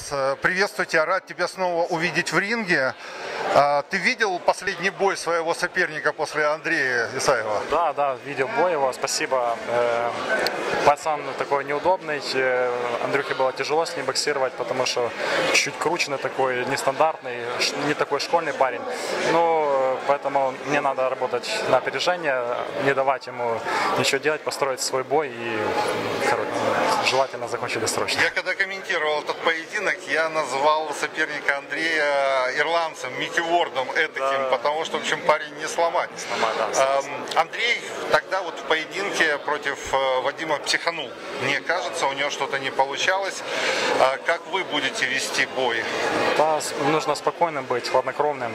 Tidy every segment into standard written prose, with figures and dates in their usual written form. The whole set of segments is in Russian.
Стас, приветствую тебя, рад тебя снова увидеть в ринге. Ты видел последний бой своего соперника после Андрея Исаева? Да, видел бой его, спасибо. Пацан такой неудобный, Андрюхе было тяжело с ним боксировать, потому что чуть крученный такой, нестандартный, не такой школьный парень. Ну, поэтому мне надо работать на опережение, не давать ему ничего делать, построить свой бой и желательно закончить досрочно. Я когда комментировал этот поединок, я назвал соперника Андрея ирландцем, Микки Уордом этаким, да. Потому что, в общем, парень не сломать. Да, Андрей тогда вот в поединке против Вадима психанул. Мне кажется, у него что-то не получалось. Как вы будете вести бой? Да, нужно спокойным быть, хладнокровным.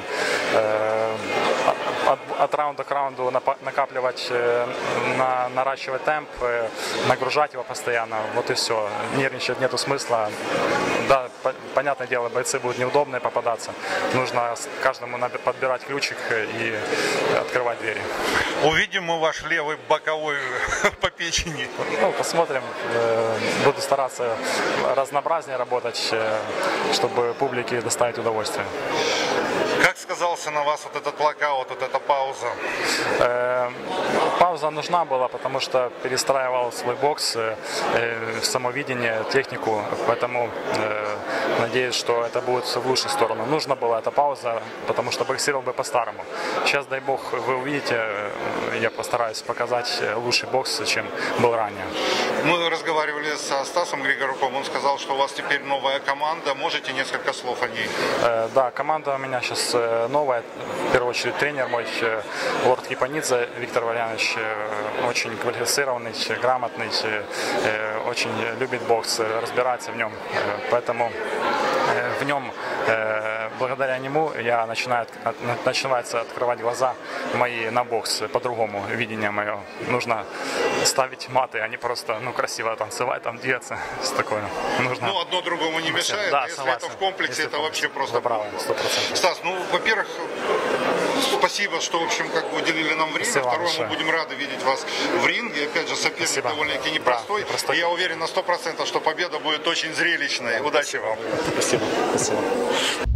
От раунда к раунду накапливать, наращивать темп, нагружать его постоянно. Вот и все. Нервничать нету смысла. Да, понятное дело, бойцы будут неудобные попадаться. Нужно каждому подбирать ключик и открывать двери. Увидим мы ваш левый боковой по печени. Ну, посмотрим. Буду стараться разнообразнее работать, чтобы публике доставить удовольствие. Как сказался на вас вот этот локаут, вот эта пауза? Пауза нужна была, потому что перестраивал свой бокс, самовидение, технику, поэтому надеюсь, что это будет в лучшую сторону. Нужна была эта пауза, потому что боксировал бы по-старому. Сейчас, дай бог, вы увидите, я постараюсь показать лучший бокс, чем был ранее. Мы разговаривали со Стасом Григоруком, он сказал, что у вас теперь новая команда. Можете несколько слов о ней? Да, команда у меня сейчас новая. В первую очередь тренер мой, Лорд Кипанидзе Виктор Валерьянович, очень квалифицированный, грамотный, очень любит бокс, разбирается в нем. Поэтому в нем, благодаря нему, я начинается открывать глаза мои на бокс, по-другому видение мое. Нужно ставить маты, а не просто красиво танцевать, там двигаться. Такое. Нужно... Ну, одно другому не мешает, да, если согласен. это в комплексе, это вообще просто... Правильно, 100%. Стас, ну, во-первых, спасибо, что, в общем, как бы уделили нам время. Спасибо. Второе, мы будем рады видеть вас в ринге. Опять же, соперник Спасибо. довольно-таки непростой. Да, и я уверен на 100%, что победа будет очень зрелищной. Удачи вам. Спасибо.